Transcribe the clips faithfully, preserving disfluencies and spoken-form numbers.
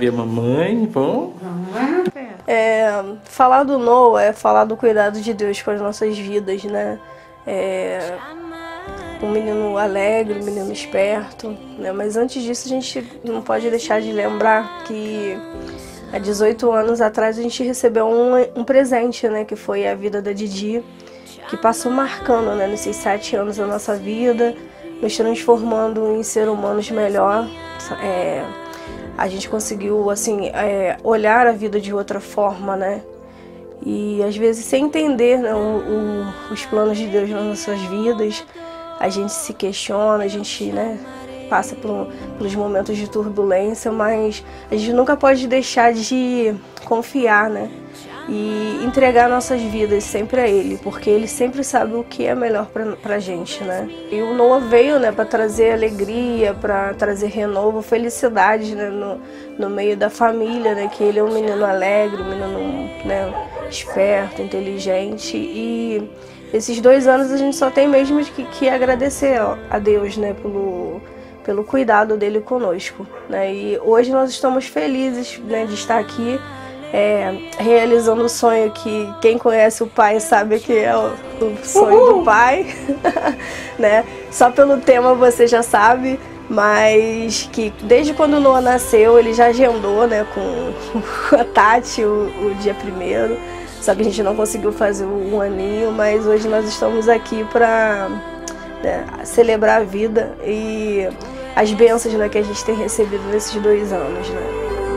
Flávia, mamãe, bom? É, falar do Noah é falar do cuidado de Deus com as nossas vidas, né? É, um menino alegre, um menino esperto, né? Mas antes disso a gente não pode deixar de lembrar que há dezoito anos atrás a gente recebeu um, um presente, né? Que foi a vida da Didi, que passou marcando, né? Nesses sete anos da nossa vida, nos transformando em ser humanos melhor. É, a gente conseguiu, assim, é, olhar a vida de outra forma, né? E às vezes sem entender, né, o, o, os planos de Deus nas nossas vidas, a gente se questiona, a gente, né, passa por, pelos momentos de turbulência, mas a gente nunca pode deixar de confiar, né? E entregar nossas vidas sempre a Ele, porque Ele sempre sabe o que é melhor pra, pra gente, né? E o Noah veio, né, para trazer alegria, para trazer renovo, felicidade, né, no, no meio da família, né? Que ele é um menino alegre, um menino, né, esperto, inteligente. E esses dois anos a gente só tem mesmo que, que agradecer a Deus, né, pelo, pelo cuidado dele conosco, né? E hoje nós estamos felizes, né, de estar aqui. É, realizando o sonho que quem conhece o pai sabe que é o, o sonho Uhul. do pai, né? Só pelo tema você já sabe, mas que desde quando o Noah nasceu ele já agendou, né, com a Tati o, o dia primeiro, só que a gente não conseguiu fazer um aninho, mas hoje nós estamos aqui para, né, celebrar a vida e as bênçãos, né, que a gente tem recebido nesses dois anos, né?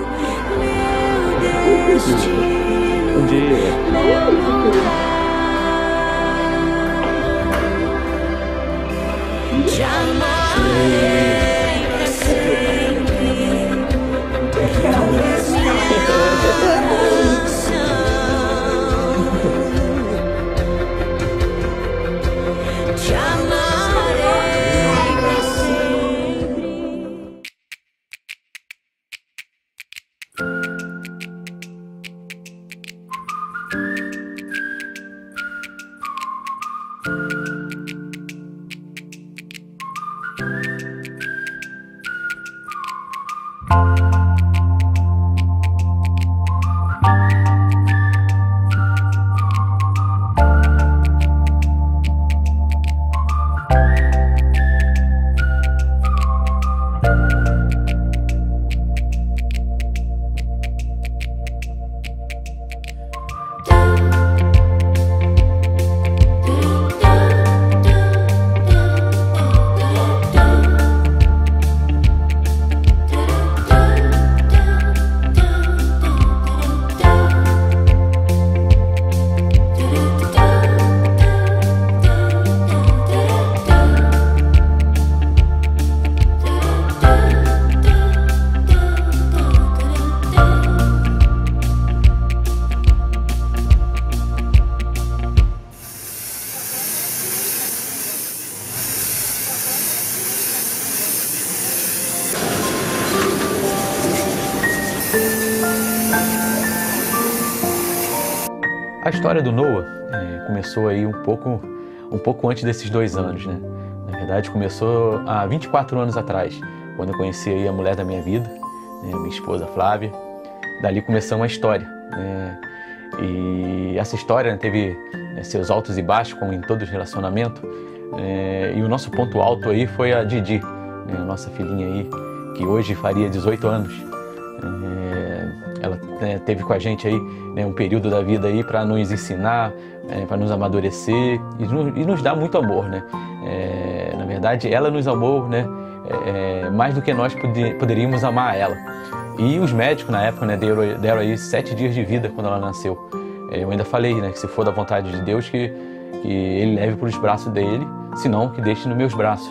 Bom dia. A história do Noah é, começou aí um pouco, um pouco antes desses dois anos, né? Na verdade, começou há vinte e quatro anos atrás, quando eu conheci aí a mulher da minha vida, né, minha esposa Flávia. Dali começou uma história, né? E essa história, né, teve, né, seus altos e baixos, como em todo relacionamento. É, e o nosso ponto alto aí foi a Didi, né, a nossa filhinha aí, que hoje faria dezoito anos. É, ela, né, teve com a gente aí, né, um período da vida aí para nos ensinar, é, para nos amadurecer e, no, e nos dar muito amor, né? É, na verdade, ela nos amou, né, é, mais do que nós poder, poderíamos amar ela. E os médicos na época, né, deram, deram aí sete dias de vida quando ela nasceu. É, eu ainda falei, né, que se for da vontade de Deus, que, que ele leve para os braços dele, senão que deixe nos meus braços.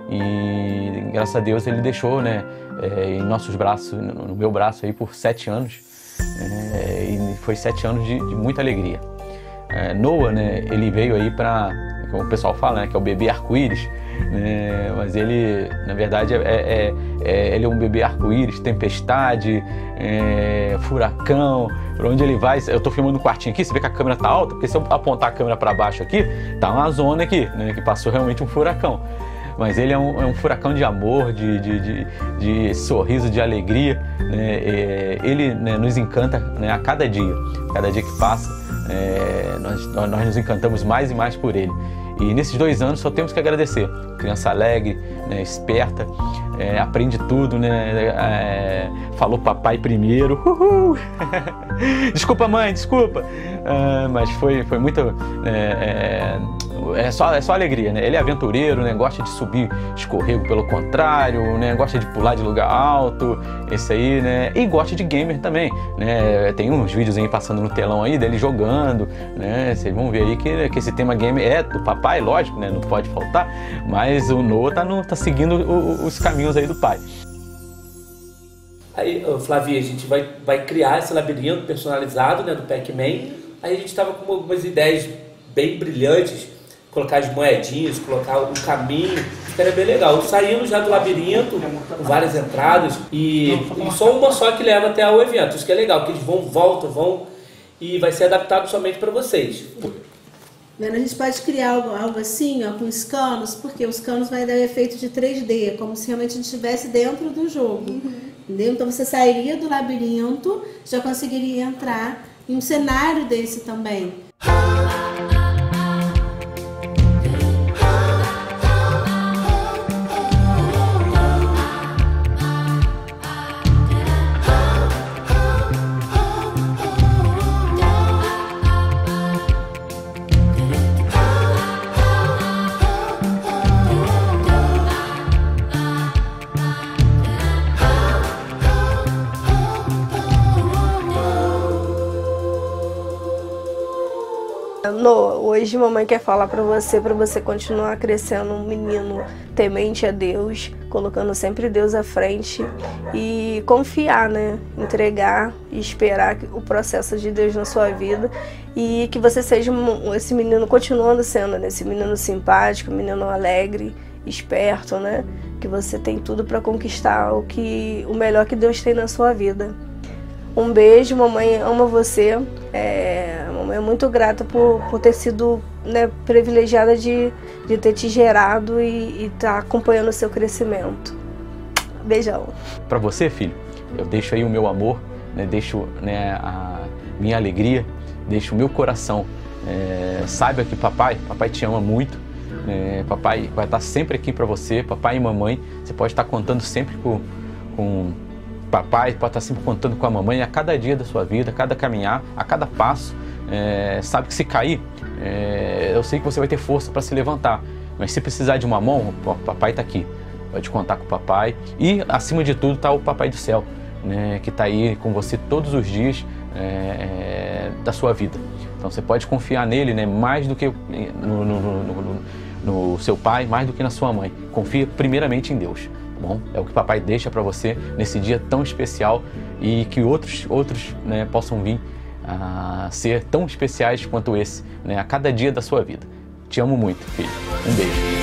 E graças a Deus ele deixou, né, é, em nossos braços, no meu braço aí por sete anos, é, e foi sete anos de, de muita alegria. É, Noah, né, ele veio aí para, como o pessoal fala, né, que é o bebê arco-íris, né, mas ele, na verdade, é, é, é, ele é um bebê arco-íris, tempestade, é, furacão, por onde ele vai. Eu tô filmando um quartinho aqui, você vê que a câmera tá alta, porque se eu apontar a câmera para baixo aqui, tá uma zona aqui, né, que passou realmente um furacão. mas ele é um, é um furacão de amor, de, de, de, de sorriso, de alegria, né? É, ele, né, nos encanta, né, a cada dia, cada dia que passa, é, nós, nós nos encantamos mais e mais por ele. E nesses dois anos só temos que agradecer. Criança alegre, né, esperta, é, aprende tudo, né, é, falou papai primeiro. Uhul. Desculpa, mãe, desculpa. Ah, mas foi, foi muito... É, é, é, só, é só alegria, né? Ele é aventureiro, né, gosta de subir escorrego pelo contrário, né, gosta de pular de lugar alto, esse aí, né? E gosta de gamer também, né? Tem uns vídeos aí passando no telão aí dele jogando, né? Vocês vão ver aí que, que esse tema gamer é do papai, lógico, né? Não pode faltar, mas o Noah tá, no, tá seguindo o, os caminhos aí do pai. Aí, Flavia, a gente vai, vai criar esse labirinto personalizado, né, do Pac-Man. Aí a gente estava com algumas ideias bem brilhantes, colocar as moedinhas, colocar o caminho, ficaria bem legal. Saindo já do labirinto, com várias entradas, e, e só uma só que leva até o evento. Isso que é legal, que eles vão, voltam, vão, e vai ser adaptado somente para vocês. A gente pode criar algo, algo assim, ó, com os canos, porque os canos vai dar efeito de três D, como se realmente a gente estivesse dentro do jogo. Uhum. Entendeu? Então você sairia do labirinto, já conseguiria entrar em um cenário desse também. Noah, hoje mamãe quer falar pra você, pra você continuar crescendo um menino temente a Deus, colocando sempre Deus à frente e confiar, né? Entregar e esperar o processo de Deus na sua vida e que você seja esse menino, continuando sendo, né? Esse menino simpático, menino alegre, esperto, né? Que você tem tudo pra conquistar o, que, o melhor que Deus tem na sua vida. Um beijo, mamãe ama você. É, a mamãe é muito grata por, por ter sido, né, privilegiada de, de ter te gerado e estar tá acompanhando o seu crescimento. Beijão. Para você, filho, eu deixo aí o meu amor, né, deixo, né, a minha alegria, deixo o meu coração. É, saiba que papai, papai te ama muito. É, papai vai estar sempre aqui para você, papai e mamãe. Você pode estar contando sempre com... com papai, pode estar sempre contando com a mamãe a cada dia da sua vida, a cada caminhar, a cada passo. É, sabe que se cair, é, eu sei que você vai ter força para se levantar, mas se precisar de uma mão, o papai está aqui, pode contar com o papai. E acima de tudo está o papai do céu, né, que está aí com você todos os dias é, da sua vida. Então você pode confiar nele, né, mais do que no, no, no, no, no seu pai, mais do que na sua mãe. Confia primeiramente em Deus. Bom, é o que papai deixa para você nesse dia tão especial e que outros, outros, né, possam vir a ser tão especiais quanto esse, né, a cada dia da sua vida. Te amo muito, filho. Um beijo.